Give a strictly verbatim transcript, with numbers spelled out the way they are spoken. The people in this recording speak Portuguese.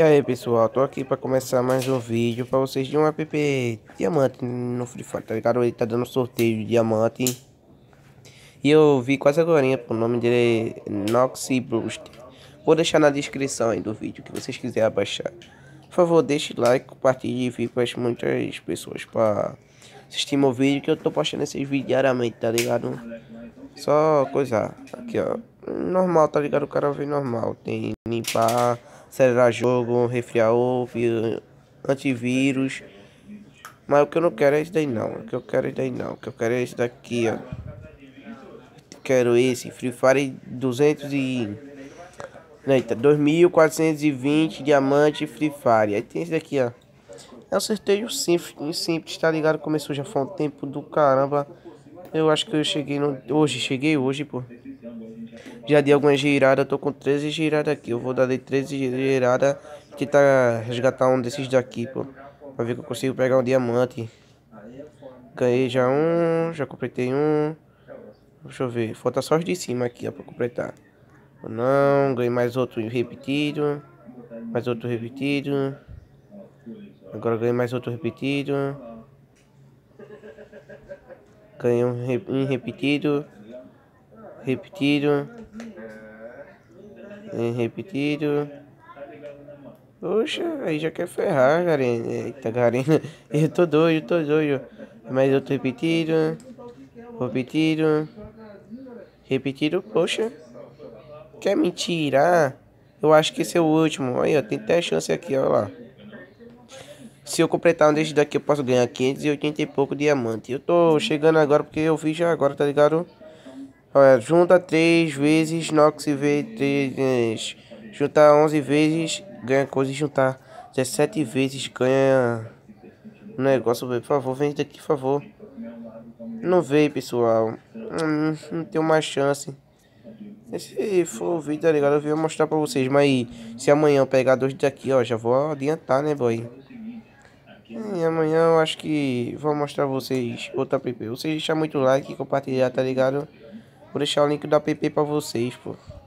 E aí pessoal, tô aqui pra começar mais um vídeo pra vocês de um app diamante no Free Fire, tá ligado? Ele tá dando sorteio de diamante. E eu vi quase agora, o nome dele é Noxy Boost. Vou deixar na descrição aí do vídeo, que vocês quiserem baixar. Por favor, deixe like, compartilhe e fique para muitas pessoas pra assistir meu vídeo, que eu tô postando esses vídeos diariamente, tá ligado? Só coisa, aqui ó, normal, tá ligado? O cara vê normal, tem limpar, acelerar jogo, resfriar ovo, antivírus. Mas o que eu não quero é isso daí não, o que eu quero é isso daí não, o que eu quero é esse daqui ó. Quero esse, Free Fire duzentos e... Eita, dois mil quatrocentos e vinte diamante Free Fire. Aí tem esse daqui ó. É um sorteio simples, simples, tá ligado? Começou já foi um tempo do caramba. Eu acho que eu cheguei no... Hoje, cheguei hoje, pô. Já dei algumas giradas, tô com treze giradas aqui. Eu vou dar de treze giradas e tentar resgatar um desses daqui, pô. Pra ver que eu consigo pegar um diamante. Ganhei já um, já completei um. Deixa eu ver, falta só os de cima aqui, ó, pra completar. Não, ganhei mais outro repetido. Mais outro repetido. Agora ganhei mais outro repetido. Ganhei um, re um repetido. Repetido. Um repetido. Poxa, aí já quer ferrar, Garena. Eita, Garena. Eu tô doido, tô doido. Mais outro repetido. Repetido. Repetido, poxa. Quer me tirar? Eu acho que esse é o último. Aí, ó, tem até chance aqui, ó lá. Se eu completar um desses daqui, eu posso ganhar quinhentos e oitenta e pouco diamante. Eu tô chegando agora porque eu vi já agora, tá ligado? Olha, junta três vezes Nox V três. Juntar onze vezes, ganha coisa. E juntar dezessete vezes, ganha um negócio. Por favor, vem daqui, por favor. Não veio, pessoal. Hum, não tenho mais chance. Se for o vídeo, tá ligado? Eu vou mostrar pra vocês. Mas se amanhã eu pegar dois daqui, ó, já vou adiantar, né, boy? E amanhã eu acho que vou mostrar pra vocês outra app. Vocês deixam muito like e compartilhar, tá ligado? Vou deixar o link do app pra vocês, pô.